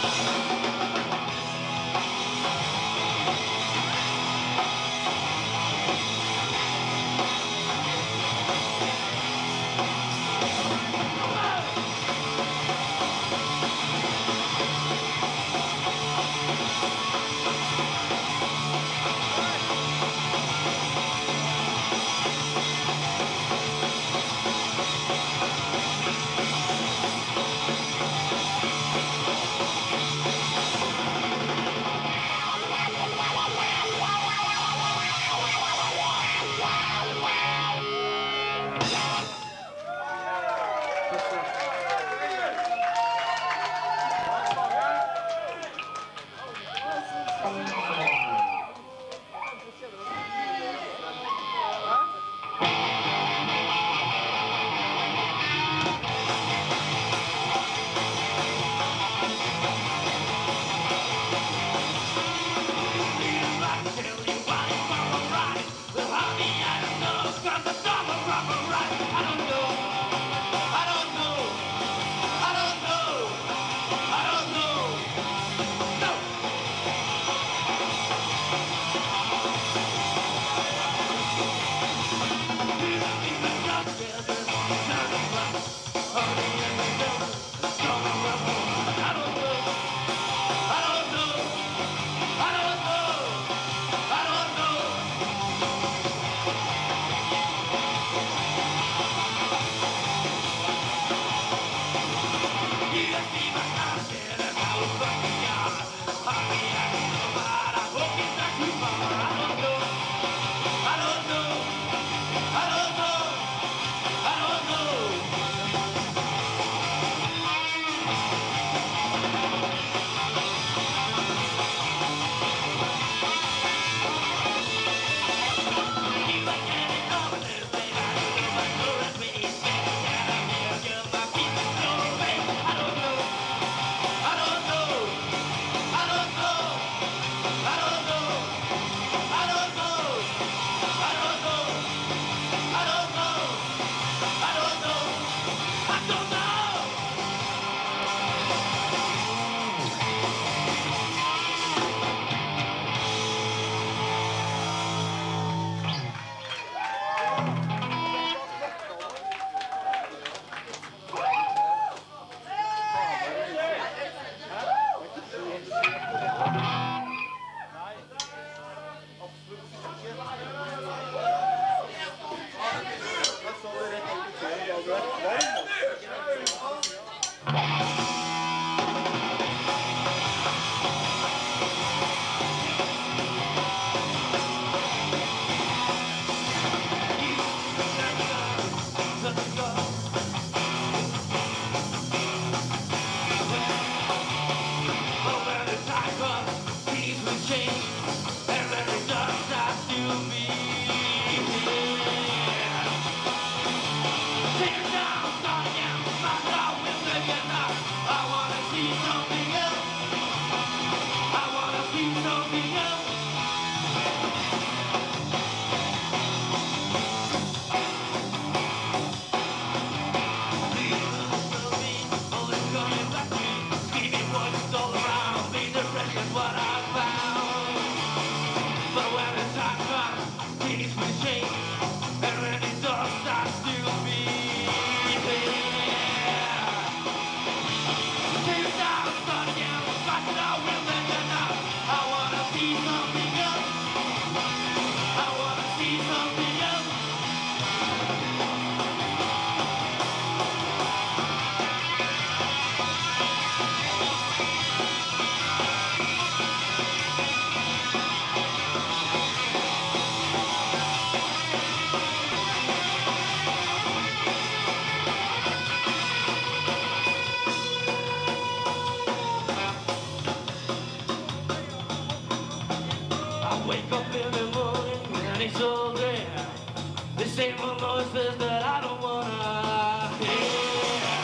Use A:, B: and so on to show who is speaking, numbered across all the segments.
A: Wake up in the morning and it's all there. The same old voices that I don't wanna hear.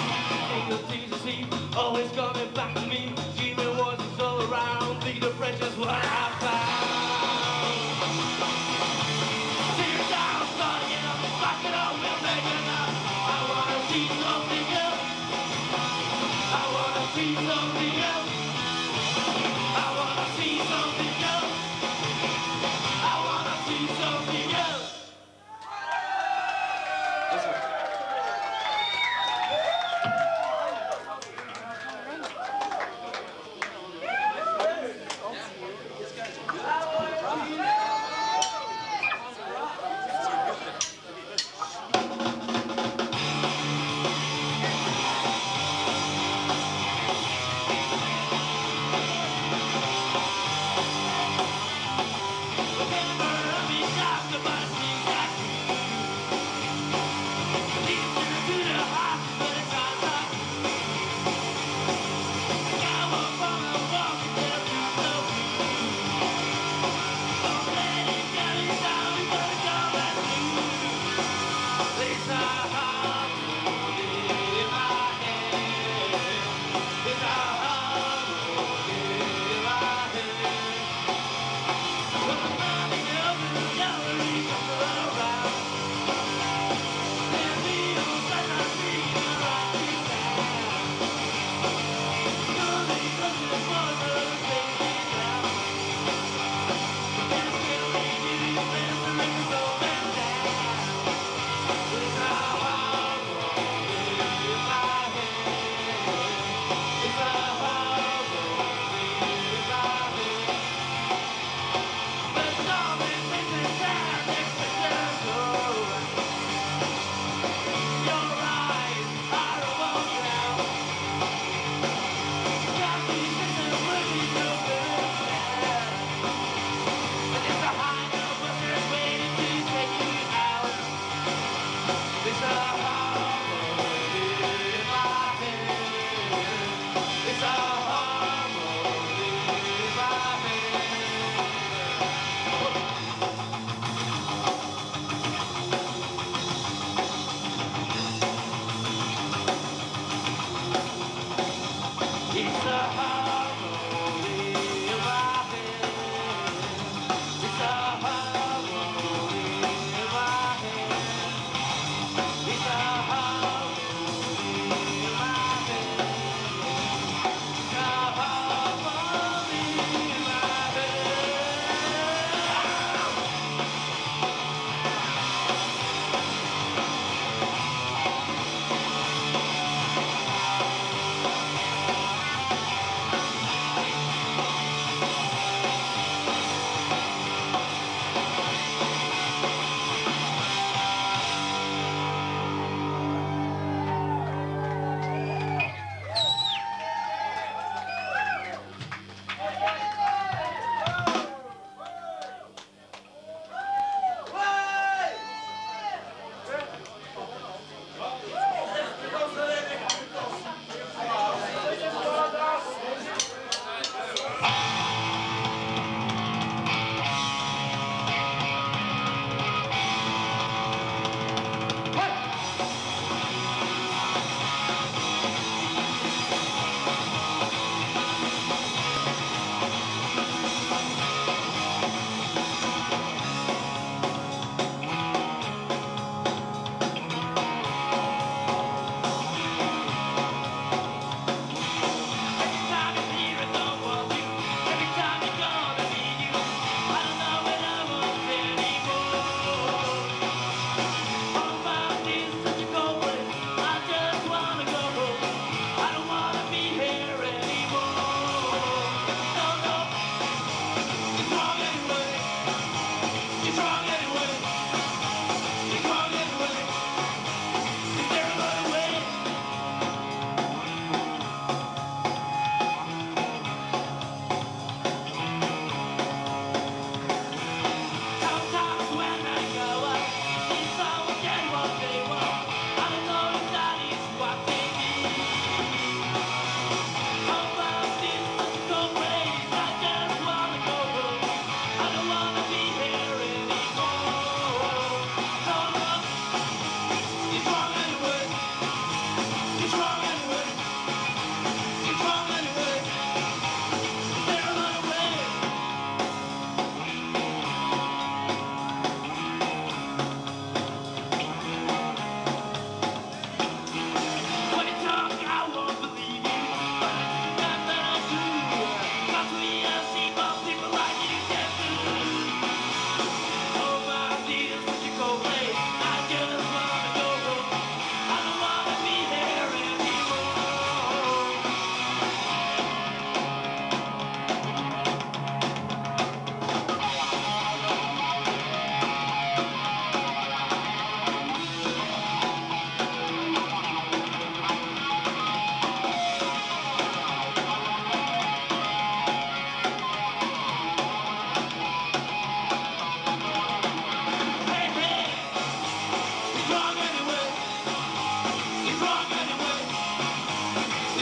A: Take your things to see, always coming back to me. Dreaming voices all around, the depression's what I found. Tears down, starting up, back it up, we'll make it up. I wanna see something else. I wanna see something else. I wanna see something else. I wanna see something else.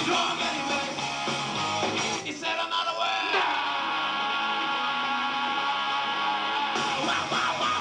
A: Strong anyway. He said another word. Wow, wow, wow.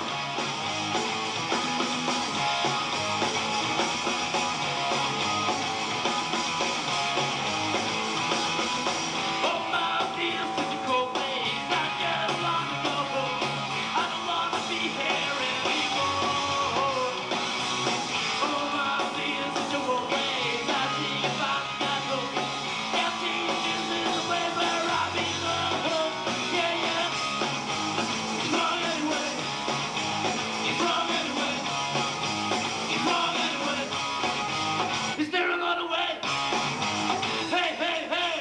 A: Oh, my dear, such a cold place. I just want to go home. I don't want to be here anymore. Oh, my dear, such a cold place. I see if I can go. Yeah, see, this is the place where I belong. Yeah, yeah. He's wrong anyway. He's wrong anyway. He's wrong anyway. Is there another way? Hey, hey, hey.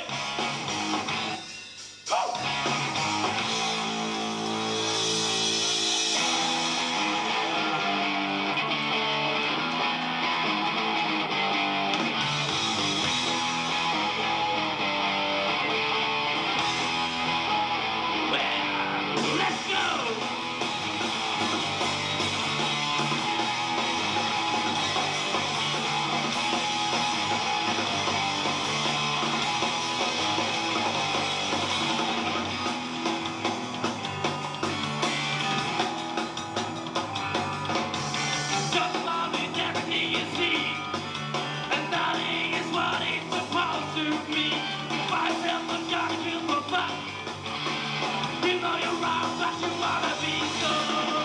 A: Well, let's go. Just love is everything you see, and nothing is what it's supposed to be. Myself, I'm gonna kill for fun. You know you're wrong, but you wanna be so.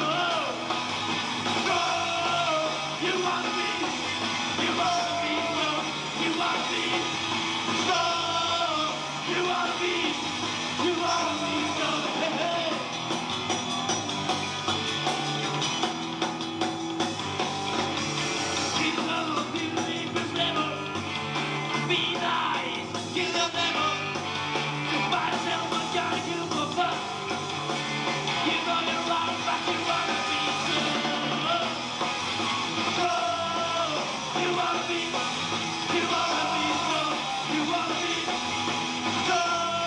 A: You wanna be so. You wanna be so. You wanna be so. Hey, hey. Keep love, keep secrets never. Be nice, give them never. Myself, I'm gonna kill for fun. You know you're wrong, but you wanna be so. You wanna be so. You wanna be so. You wanna be so.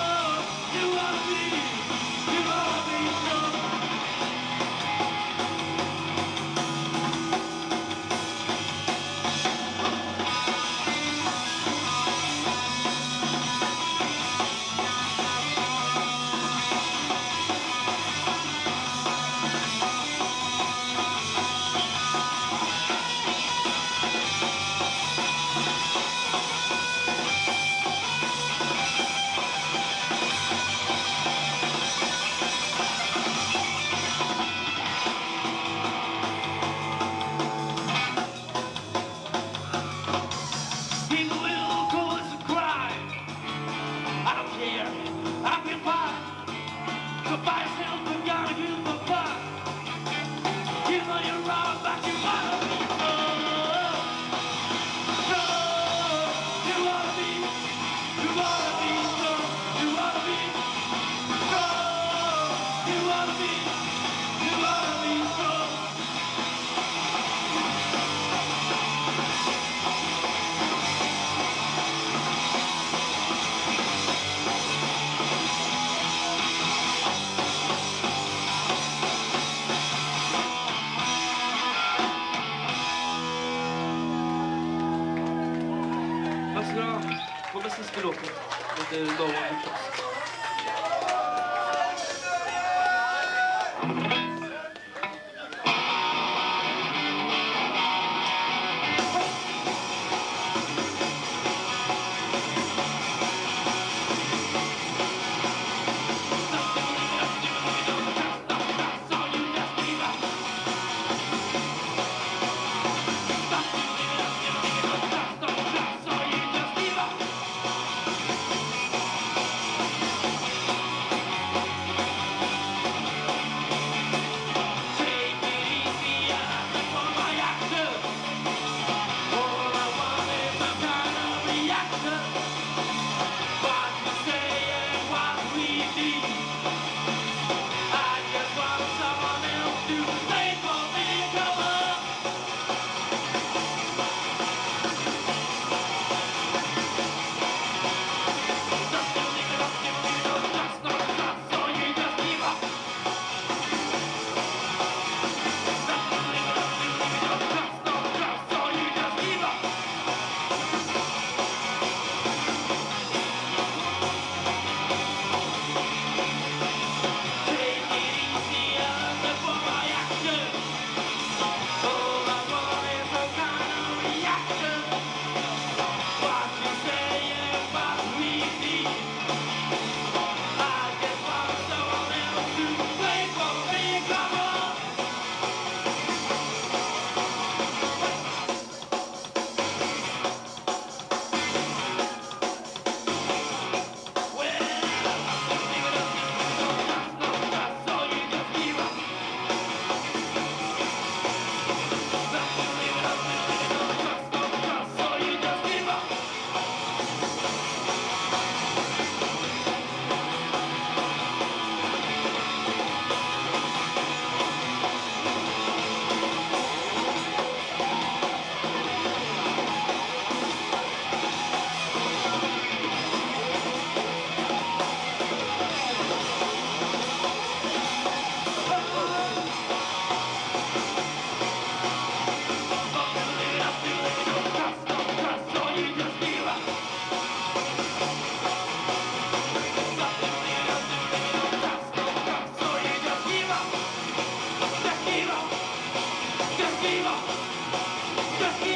A: People will call this a crime. I don't care. I feel fine. So by yourself, I'm gonna do for fun. You know you're wrong, but you wanna be so. So, you wanna be so. You wanna be so. You wanna be so. Varsågod, kommer sista låten. Det är Love on the Trust. Just